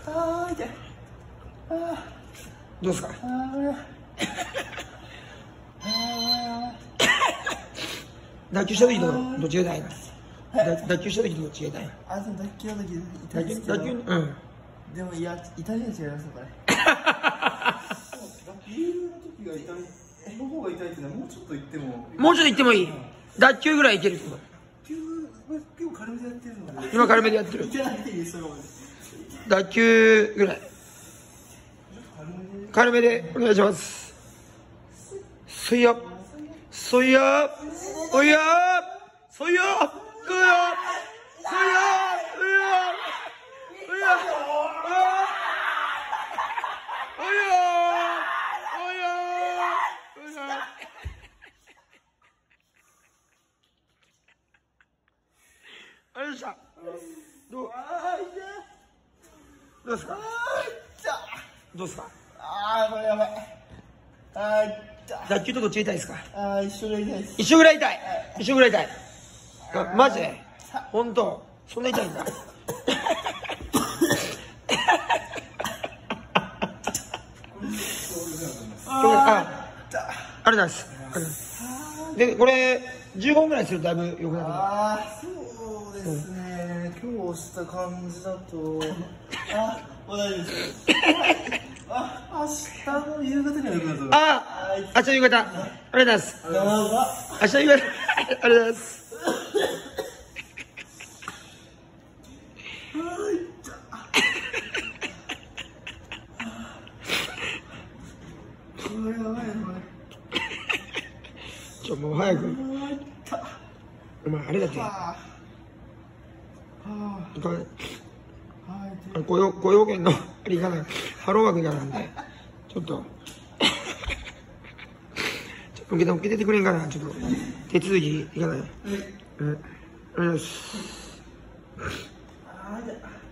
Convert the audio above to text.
あー痛い。 どうですか？脱臼した時とどっちが痛いの？脱臼した時とどっちが痛いの？ あ、でも脱臼の時痛いですけど。 脱臼、うん。 でもいや、痛みは違いますよ、これ。脱臼の時が痛みの方が痛いってのはもうちょっと言っても。 もうちょっと言ってもいい？脱臼ぐらいいけるってこと？ 結構軽めでやってるので。 今軽めでやってる。 いけなくていいです、それまで。 脱臼ぐらい。軽めでお願いします。そいや。そいや。おいや。そいや。うや。そいや。うや。うや。あれでした。どうですか？どうですか？ あー、これやばい。あー、 脱臼とどっちが痛いですか？ あー、一緒が痛いです。 一緒ぐらい痛い。一緒ぐらい痛い。マジで？本当？そんな痛いんだ。あれなんです。で、これ15分ぐらいするとだいぶ良くなってくる。 ああ、そうですね。今日押した感じだと、あ、もう大丈夫です。あ、明日の夕方には良くなると思います。 あ、明日夕方。ありがとうございます。 やば。 明日夕方。ありがとうございます。もう早く。お前あれだって。雇用権のありかな、ハローワークいかなんで、ちょっと受けててくれんかな、ちょっと手続きいかない。お願いします。